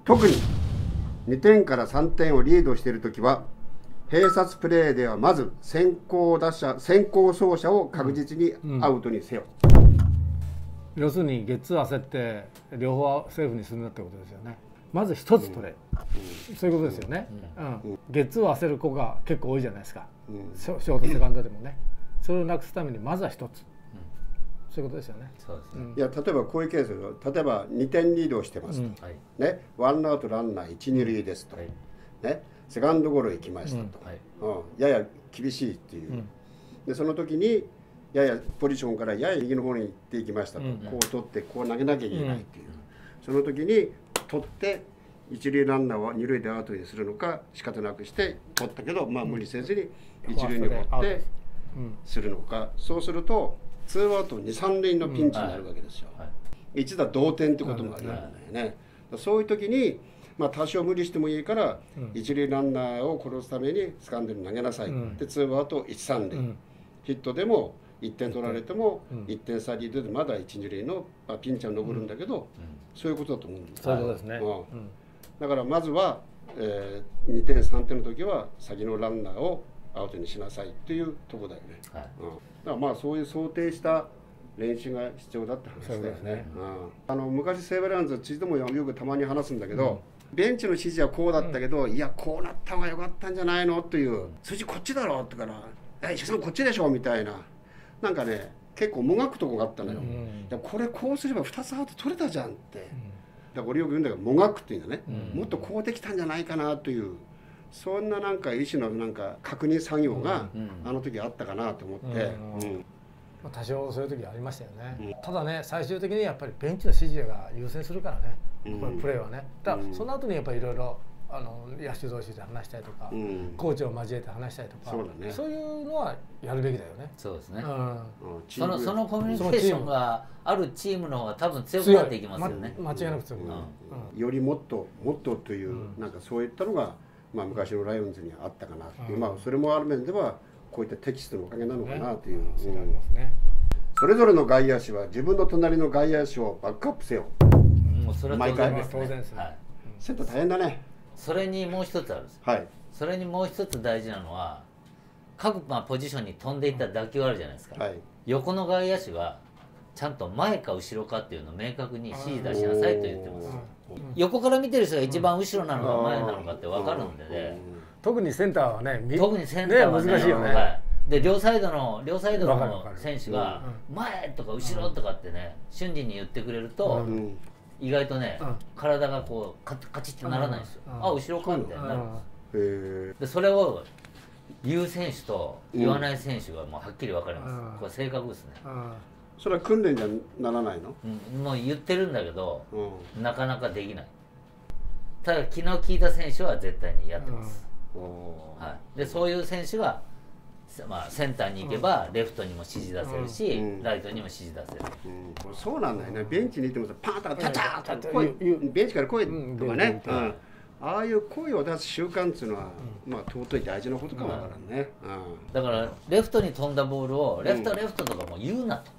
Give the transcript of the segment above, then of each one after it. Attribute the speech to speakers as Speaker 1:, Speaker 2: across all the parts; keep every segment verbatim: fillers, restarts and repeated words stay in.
Speaker 1: 特ににてんからさんてんをリードしているときは、併殺プレーではまず先行打者先行走者を確実にアウトにせよ、
Speaker 2: うん、要するにゲッツー焦って両方セーフにするんだってことですよね。まず一つ取れ、うん、そういうことですよね、うんうん、ゲッツーを焦る子が結構多いじゃないですか、うん、ショートセカンドでもね、それをなくすためにまずは一つ、そういうことですよね。そうですね、うん、いや
Speaker 1: 例えばこういうケース、例えばにてんリードをしてますと、うんね、ワンアウトランナーいち、に塁ですと、はいね、セカンドゴロ行きましたと、うんはいうん、やや厳しいっていう、うん、でその時にややポジションからやや右の方に行っていきましたと、うん、こう取ってこう投げなきゃいけないっていう、うん、その時に取って一塁ランナーは二塁でアウトにするのか仕方なくして取ったけど、まあ、無理せずに一塁に持ってするのか、そうするとツーアウトに、さん塁のピンチになるわけですよ、うんはい、一打同点ってこともあるんだよね、うん、そういう時に、まあ、多少無理してもいいから、うん、一塁ランナーを殺すためにセカンドに投げなさい、うん、でツーアウトいち、さん塁、うん、ヒットでもいってん取られてもいってん差リードでまだいち、に塁の、まあ、ピンチは残るんだけど、うん、そういうことだと思うんです。
Speaker 2: そういうことですね、
Speaker 1: うん、だからまずは、えー、にてんさんてんの時は先のランナーをアウトにしなさいっていうところだよね、はいうん、だからまあそういう想定した練習が必要だって話だよね、ねうん、あの昔西武ライオンズ知事ともよくたまに話すんだけど、うん、ベンチの指示はこうだったけど、うん、いやこうなった方が良かったんじゃないのという、数字こっちだろってから「石井さんこっちでしょ」みたいな、なんかね結構もがくとこがあったのよ、うん、いやこれこうすればふたつアウト取れたじゃんって、うん、だから俺よく言うんだけどもがくっていうんだね、うん、もっとこうできたんじゃないかなという、そんななんか意思のなんか確認作業があの時あったかなと思って、うんうん
Speaker 2: まあ、多少そういう時ありましたよね、うん、ただね最終的にやっぱりベンチの指示が優先するからね、うん、これプレーはね、だからその後にやっぱりいろいろあの野手同士で話したりとか、うん、コーチを交えて話したりとか、そうだね、そういうのはやるべきだよね。
Speaker 3: そうですね、うん、そのそのコミュニケーションがあるチームの方が多分強くなっていきますよね、
Speaker 2: ま、間違いなく強くなる、
Speaker 1: うん、よりもっともっとという、うん、なんかそういったのが、まあ、昔のライオンズにはあったかなっていう、うん、まあそれもある面ではこういったテキストのおかげなのかなという、ねうんうん、それぞれの外野手は自分の隣の外野手をバックアップせよ、
Speaker 3: もうそれは当然ですね、
Speaker 2: 当然ですね、はい、
Speaker 1: センター大変だね。
Speaker 3: それにもう一つあるんです、はい、それにもう一つ大事なのは各、まあ、ポジションに飛んでいった打球あるじゃないですか、はい、横の外野手はちゃんと前か後ろかっていうのを明確に指示出しなさいと言ってます。横から見てる人が一番後ろなのか前なのかって分かるんでね、
Speaker 2: 特にセンターはね、
Speaker 3: 特にセンターは、ねね、
Speaker 2: 難しいよね、
Speaker 3: はい、で両サイドの両サイドの選手が前とか後ろとかってね瞬時に言ってくれると、うん、意外とね、うん、体がこうカチカチってならないんですよ、うん、あ後ろかみたいになるんです。でそれを言う選手と言わない選手がもうはっきり分かります、うん、これ正確ですね。
Speaker 1: それは訓練じゃならないの？
Speaker 3: うん、もう言ってるんだけど、うん、なかなかできない。ただ昨日聞いた選手は絶対にやってます、うんはい、でそういう選手が、まあ、センターに行けばレフトにも指示出せるし、うん、ライトにも指示出せる、
Speaker 1: うん、そうなんだよね。ベンチにいてもさパーンとチャチャーとベンチから来いとかね、うんうんああいう声を出す習慣っていうのは、うん、まあ尊い大事なことかもわからんね、うん、
Speaker 3: だからレフトに飛んだボールをレフトレフトとかも言うなと、うん、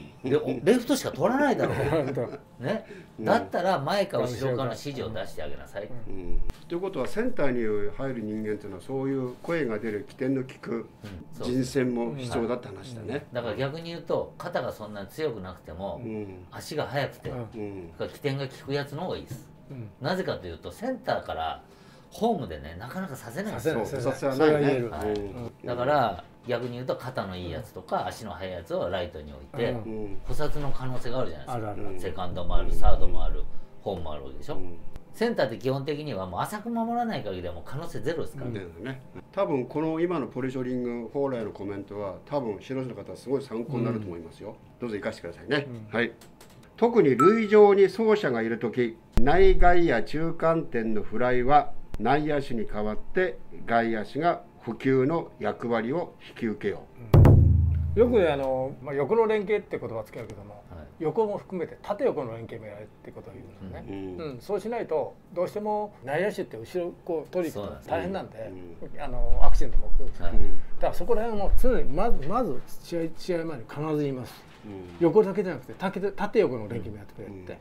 Speaker 3: でレフトしか取らないだろう、ね、だったら前か後ろかの指示を出してあげなさい、うんうん、
Speaker 1: ということはセンターに入る人間っていうのはそういう声が出る起点の利く人選も必要だって話だね、
Speaker 3: だから逆に言うと肩がそんなに強くなくても、うん、足が速くて、うん、起点が利くやつの方がいいです、うん、なぜかというとセンターからホームでねなかなかさせないんですよ。だから逆に言うと肩のいいやつとか足の速いやつをライトに置いて、うん、補殺の可能性があるじゃないですか。あるあるセカンドもあるサードもある、うん、ホームもあるわけでしょ、うん、センターって基本的にはもう浅く守らない限りはもう可能性ゼロですから、ね
Speaker 1: うんね、多分この今のポジショニング蓬莱のコメントは多分白の方はすごい参考になると思いますよ、うん、どうぞ生かしてくださいね、うん、はい。特に塁上に走者がいるとき、内外野中間点のフライは内野手に代わって外野手が捕球の役割を引き受けよう、
Speaker 2: うん、よくあの、まあ、横の連携って言葉をつけるけども、はい、横も含めて縦横の連携もやるってことを言うんですね、うんうん、そうしないとどうしても内野手って後ろこう取りに行くと大変なんで、うん、あのアクシデントも起きるんですよ、はい、だからそこら辺も常にまずまず試合、試合前に必ず言います、うん、横だけじゃなくて縦、縦横の連携もやってくれって、うん、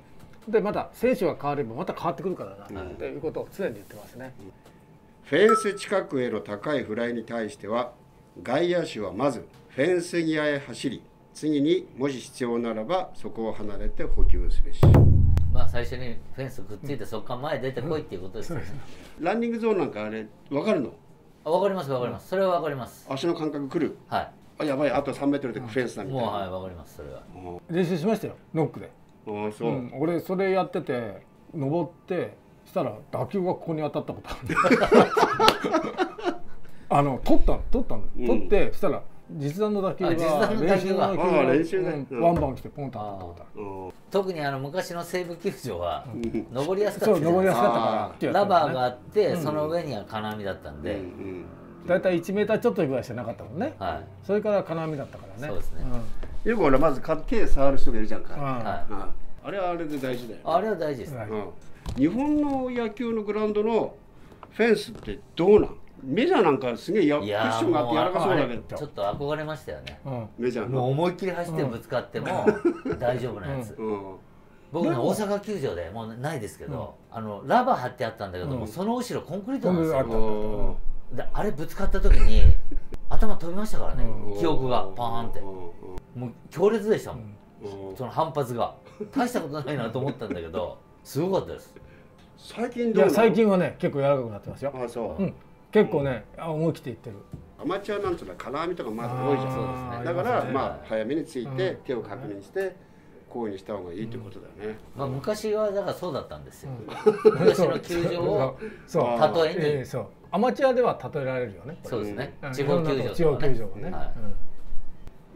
Speaker 2: でまた選手が変わればまた変わってくるからな、うん、ということを常に言ってますね。
Speaker 1: フェンス近くへの高いフライに対しては外野手はまずフェンス際へ走り、次にもし必要ならばそこを離れて補給すべし。
Speaker 3: まあ最初にフェンスくっついてそこから前出てこいっていうことですよね。
Speaker 1: うん、ランニングゾーンなんかあれ分かるの？
Speaker 3: 分かります分かります、それは分かります。
Speaker 1: 足の感覚くる？
Speaker 3: はい。
Speaker 1: あ、やばい、あとさんメートルでフェンスだみたいな。
Speaker 3: もうはい分かります、それは。
Speaker 2: 練習しましたよ、ノックで。
Speaker 1: ああそう、うん、
Speaker 2: 俺それやってて登ってしたら打球がここに当たったことあるあの取ったの取ったの、うん、取ってしたら実弾の打球が練習の打球がワンバン来てポンと当たったことある。
Speaker 3: 特にあの昔の西武球場は登りやすかった
Speaker 2: ですよね。そう登りやすかったから
Speaker 3: ラバーがあってその上には金網だったんで、
Speaker 2: だいたいいちメーターちょっとぐらいしかなかったもんね。はい、それから金網だったからね。
Speaker 3: そうですね。
Speaker 1: うん、よく俺まず手触る人がいるじゃんか。はい、あれはあれで大事だよ、ね。
Speaker 3: あれは大事です、ね。
Speaker 1: うん、日本の野球のグラウンドのフェンスってどうなん？メジャーなんかすげえやクッションがあって柔らかそうだけど、
Speaker 3: ちょっと憧れましたよね。
Speaker 1: うん、メジャー
Speaker 3: もう思いっきり走ってぶつかっても大丈夫なやつ。うん、僕ね大阪球場でもうないですけど、うん、あのラバー張ってあったんだけども、うん、その後ろコンクリートなんですよ。であれぶつかった時に頭飛びましたからね、うん、記憶がパーンって、もう強烈でしたもん、うん、その反発が大したことないなと思ったんだけどすごかったです。
Speaker 1: 最近どう？
Speaker 2: いや最近はね結構柔らかくなってますよ。
Speaker 1: あそう、
Speaker 2: うん、結構ね、うん、思い切っていってる。
Speaker 1: アマチュアなんていうのは金網とかまず多いじゃん。そうですね。だから、ね、まあ早めについて手を確認してこうにした方がいいってことだよね。
Speaker 3: うん、まあ昔はだからそうだったんですよ。うん、昔の球場を例えに、
Speaker 2: えー、そうアマチュアでは例えられるよね。
Speaker 3: そうですね。
Speaker 2: うん、
Speaker 3: 地方球場、
Speaker 2: 地方球場はね。はい、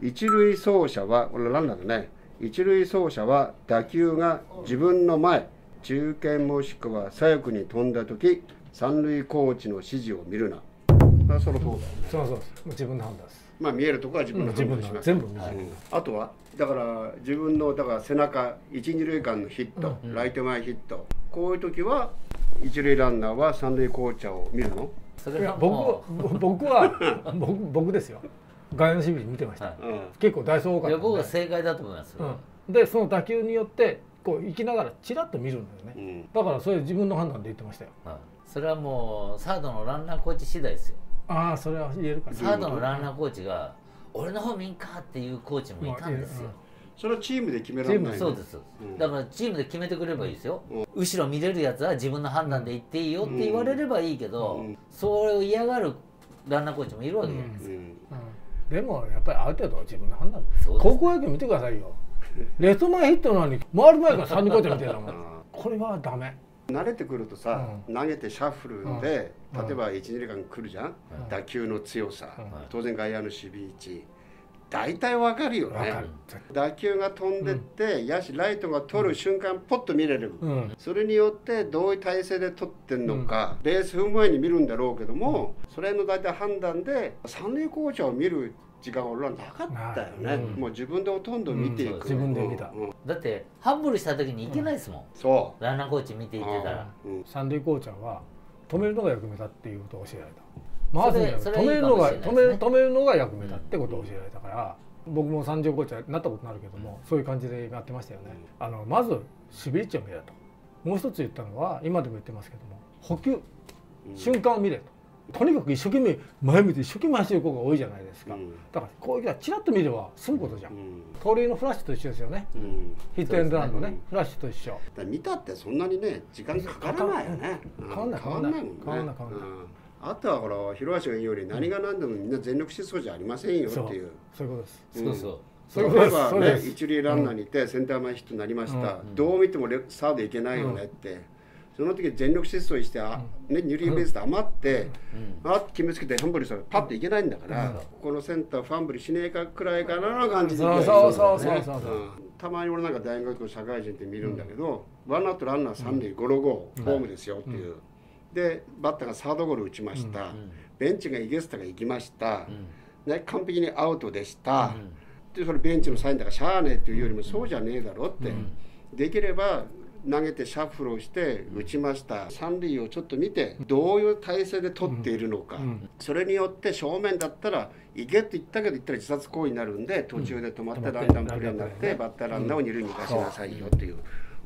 Speaker 1: うん、一塁走者はこれランナーだね。一塁走者は打球が自分の前、中堅もしくは左翼に飛んだ時、三塁コーチの指示を見るな。その通りだよね。
Speaker 2: そうそう自分の判断です。
Speaker 1: まあ見えるところは自分の判断します。
Speaker 2: 全部見える。
Speaker 1: あとはだから自分のだから背中一二塁間のヒット、うん、ライト前ヒット、こういう時は一塁ランナーは三塁コーチャーを見るの？
Speaker 2: それいや僕僕は僕僕ですよ。外野の守備見てました。はい、結構ダイソー多かったんで。
Speaker 3: いや僕は正解だと思います。
Speaker 2: うん、でその打球によってこう行きながらチラッと見るんだよね。うん、だからそれ自分の判断で言ってましたよ。はい、
Speaker 3: それはもうサードのランナーコーチ次第ですよ。
Speaker 2: ああそれは言えるかな。
Speaker 3: サードのランナーコーチが俺の方見んかっていうコーチもいたんですよ。
Speaker 1: それはチームで決められない。
Speaker 3: そうです、うん、だからチームで決めてくればいいですよ、うん、後ろ見れるやつは自分の判断で言っていいよって言われればいいけど、うん、それを嫌がるランナーコーチもいるわけじゃないですか、うんうん、
Speaker 2: でもやっぱりある程度は自分の判断。高校野球見てくださいよ。レフト前ヒットなのに回る前からさんにんコーチみたいなもんこれはダメ。
Speaker 1: 慣れてくるとさ、うん、投げてシャッフルで、うん、例えば一二塁間来るじゃん、うん、打球の強さ、うん、当然外野の守備位置大体わかるよね。打球が飛んでって、うん、野手ライトが取る瞬間ポッと見れる、うん、それによってどういう体勢で取ってんのか、うん、ベース踏む前に見るんだろうけども、うん、それの大体判断で三塁コーチャーを見る時間は俺はなかったよね、うん、もう自分でほとんど見ていく、うん、
Speaker 2: 自分で見た、
Speaker 3: うん、だってハンブルした時に行けないですもん、うん、そうランナーコーチ見ていってたら、
Speaker 2: うん、三塁コーチャーは止めるのが役目だっていうことを教えられた。まず止めるのが止める止めるのが役目だってことを教えられたから、うん、僕も三塁コーチャーになったことになるけども、うん、そういう感じでやってましたよね、うん、あのまず守備位置を見れと。もう一つ言ったのは今でも言ってますけども補給、うん、瞬間を見れと。とにかく一生懸命前見て一生懸命走る子が多いじゃないですか、うん、だからこういうのはチラッと見れば済むことじゃん、うん、盗塁のフラッシュと一緒ですよね、うん、ヒットエンドランのね、うん、フラッシュと一緒
Speaker 1: だ見たってそんなにね時間かからないよね。
Speaker 2: 変わんない変わんない変わんない変わんない、
Speaker 1: あとはほら広橋が言うように何が何でもみんな全力疾走じゃありませんよっていう、
Speaker 2: そういうことです、
Speaker 3: そうそう
Speaker 1: 例えばね一塁ランナーにいてセンター前ヒットになりました、どう見てもサードいけないよねって、その時全力疾走してあ、ね、二塁ベースで余って、うん、あっ決めつけてファンブルしたらパッといけないんだから、うん、ここのセンターファンブルしねえかくらいかなの感じで、そうそうそうそうそう、たまに俺なんか大学の社会人って見るんだけど、うん、ワンアウトランナー三塁ゴロゴーホームですよっていう、うん、でバッターがサードゴロ打ちました、うん、ベンチがイゲスタが行きました、うん、ね、完璧にアウトでした、うん、でそれベンチのサインだからしゃあねえっていうよりもそうじゃねえだろって、うん、できれば投げてシャッフルをして打ちました、三塁をちょっと見てどういう体勢で取っているのか、うんうん、それによって正面だったら行けって言ったけど言ったら自殺行為になるんで途中で止まってランダムプレーになってバッターランナーを二塁に出しなさいよっていう、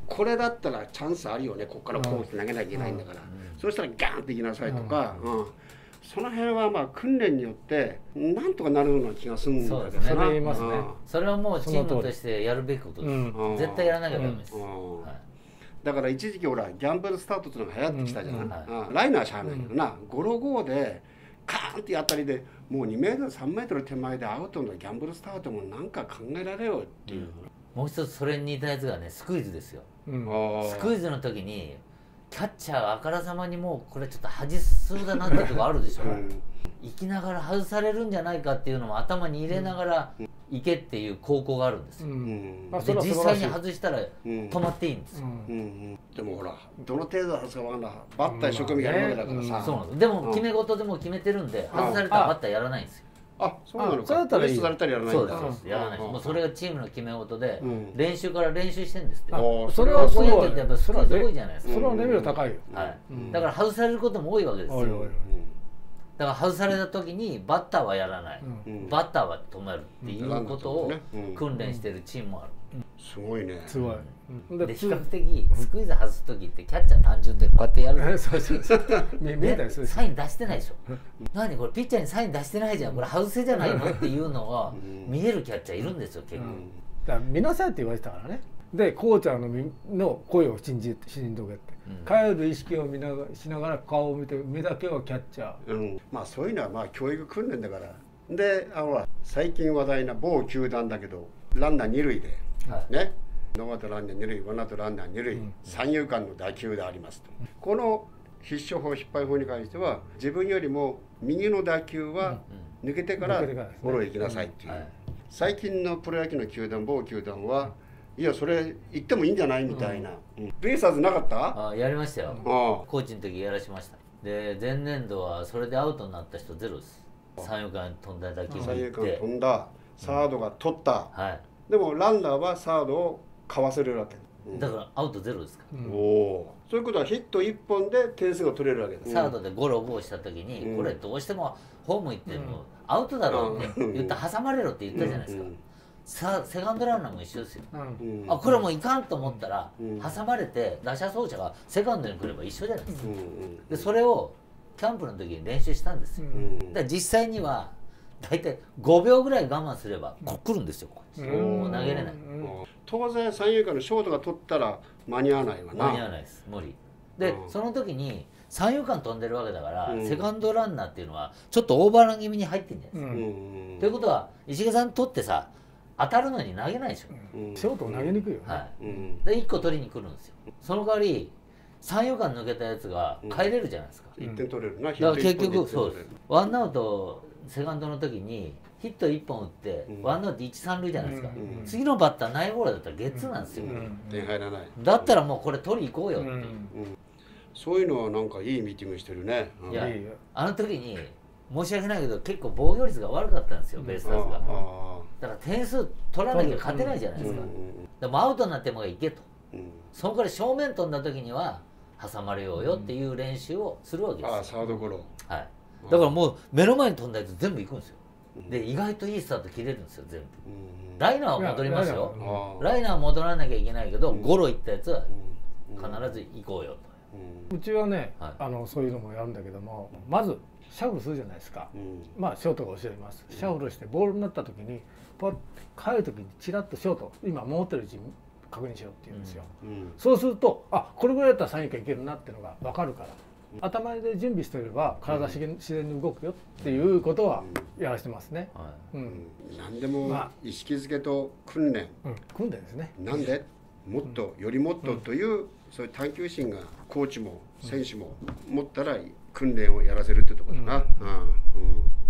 Speaker 1: これだったらチャンスあるよね、ここからこうして投げなきゃいけないんだから、そうしたらガーンっていきなさいとか、うん、その辺はまあ訓練によってなんとかなるような気がするんだけどな。
Speaker 2: それ言いますね、うん、
Speaker 3: それはもうチームとしてやるべきことです、うん、絶対やらなきゃダメです、
Speaker 1: うんはい、だから一時期ほらギャンブルスタートっていうのが流行ってきたじゃない、うんはい、ライナーしゃあないけどな、ゴロゴーでカーンって当たりでもうにメートルさんメートル手前でアウトのギャンブルスタートもなんか考えられよっていう、うん、
Speaker 3: もう一つそれに似たやつがねスクイズですよ、うん、スクイズの時にキャッチャーあからさまにもうこれちょっと外すそうだなっていうとこあるでしょ、うん、行きながら外されるんじゃないかっていうのも頭に入れながら行けっていう高校があるんですよ、うん、で実際に外したら止まっていいんですよ、うんうん、
Speaker 1: でもほらどの程度外すかわかんない、バッター一生懸命やるわけだからさ、
Speaker 3: うん、そうなんです。でも決め事でも決めてるんで外されたらバッターやらないんですよ。
Speaker 1: あ、そうなのか。そうだったらいい。そうやらないんだ。
Speaker 3: そうです。やらないです。もうそれがチームの決め事で、練習から練習してるんですって。
Speaker 2: それはすごい。
Speaker 3: やっぱスクイズ多いじゃないですか。
Speaker 2: それはレベル高いよ。
Speaker 3: はい。だから外されることも多いわけですよ。だから外された時にバッターはやらない、バッターは止めるっていうことを訓練してるチームもある。
Speaker 1: すごいね。
Speaker 2: すごい。
Speaker 3: で比較的スクイズ外す時ってキャッチャー単純でこうやってやる。
Speaker 2: そうそうそう。
Speaker 3: サイン出してないでしょ。何これピッチャーにサイン出してないじゃん。これ外せじゃないのっていうのが見えるキャッチャーいるんですよ結構。
Speaker 2: だから見なさいって言われてたからね。でコーチャーのの声を信じ信じとけって。帰る意識を見ながらしながら顔を見て目だけはキャッチャー。
Speaker 1: うん。まあそういうのはまあ教育訓練だから。で、あの最近話題な某球団だけどランナー二塁で。はい、ね、ノーアウトランナー二塁、ワンアウトランナー二塁、うん、三遊間の打球でありますと、うん、この必勝法、失敗法に関しては自分よりも右の打球は抜けてからゴロへ行きなさいっていう、うんはい、最近のプロ野球の球団、某球団はいやそれ行ってもいいんじゃないみたいな、うんうん、ベイスターズなかった？
Speaker 3: あ、やりましたよ、うん、コーチの時やらしました。で前年度はそれでアウトになった人ゼロです。三遊間飛んだ打球に行って、三遊間
Speaker 1: 飛んだ、サードが取った、
Speaker 3: うん、はい、
Speaker 1: でもランナーはサードをかわせるわけ、
Speaker 3: うん、だからアウトゼロですか、
Speaker 1: うん、おお、そういうことはヒットいっぽんで点数が取れるわけです。
Speaker 3: サードでゴロゴーした時に、うん、これどうしてもホーム行ってもアウトだろうって言って挟まれろって言ったじゃないですか、うんうん、さセカンドランナーも一緒ですよ、うん、あこれもういかんと思ったら、うん、挟まれて打者走者がセカンドに来れば一緒じゃないですか、うんうん、でそれをキャンプの時に練習したんですよ、うん、だから実際には大体ごびょうぐらい我慢すればこう来るんですよ。もう投げれない。
Speaker 1: 当然三遊間のショートが取ったら間に合わないわな。
Speaker 3: 間に合わないです。無理。で、うん、その時に三遊間飛んでるわけだから、うん、セカンドランナーっていうのはちょっとオーバーラン気味に入ってるんじゃないですか。うん、ということは石毛さん取ってさ当たるのに投げないでしょ。
Speaker 2: うん、ショート投げにくいよね。
Speaker 3: はい。うん、でいっこ取りに来るんですよ。その代わり三遊間抜けたやつが帰れるじゃないですか。
Speaker 1: いってん取れるな。
Speaker 3: だから結局そうです。ワンアウトセカンドの時にヒットいっぽん打って、うん、ワンアウトいち、さん塁じゃないですか、うんうん、次のバッター内ボールだったらゲッツーなんですよ、
Speaker 1: 点入らない。
Speaker 3: だったらもうこれ取り行こうよって、うんうん、
Speaker 1: そういうのはなんかいいミーティングしてるね、
Speaker 3: うん、いやあの時に申し訳ないけど結構防御率が悪かったんですよベイスターズが。だから点数取らなきゃ勝てないじゃないですか、うんうん、でもアウトになってもいけと、うん、そのから正面飛んだ時には挟まれようよっていう練習をするわけです。
Speaker 1: ああサードゴロ、
Speaker 3: はい、だからもう目の前に飛んだやつ全部行くんですよ。で意外といいスタート切れるんですよ全部。ライナーは戻りますよ。ライナーは戻らなきゃいけないけどゴロ行ったやつは必ず行こうよ
Speaker 2: と。うちはね、はい、あのそういうのもやるんだけども、まずシャッフルするじゃないですか、うん、まあショートが教えます。シャッフルしてボールになった時にパッ帰る時にチラッとショート今守ってるうちに確認しようって言うんですよ、うんうん、そうするとあこれぐらいだったら三遊間いけるなっていうのが分かるから、うん、頭で準備していれば体自然、自然に動くよっていうことはやらしてますね、
Speaker 1: うんうん、何でも意識づけと訓練、
Speaker 2: うん、訓練ですね。
Speaker 1: なんでもっとよりもっとという、うん、そういう探求心がコーチも選手も持ったら訓練をやらせるってところだな、うんうんうん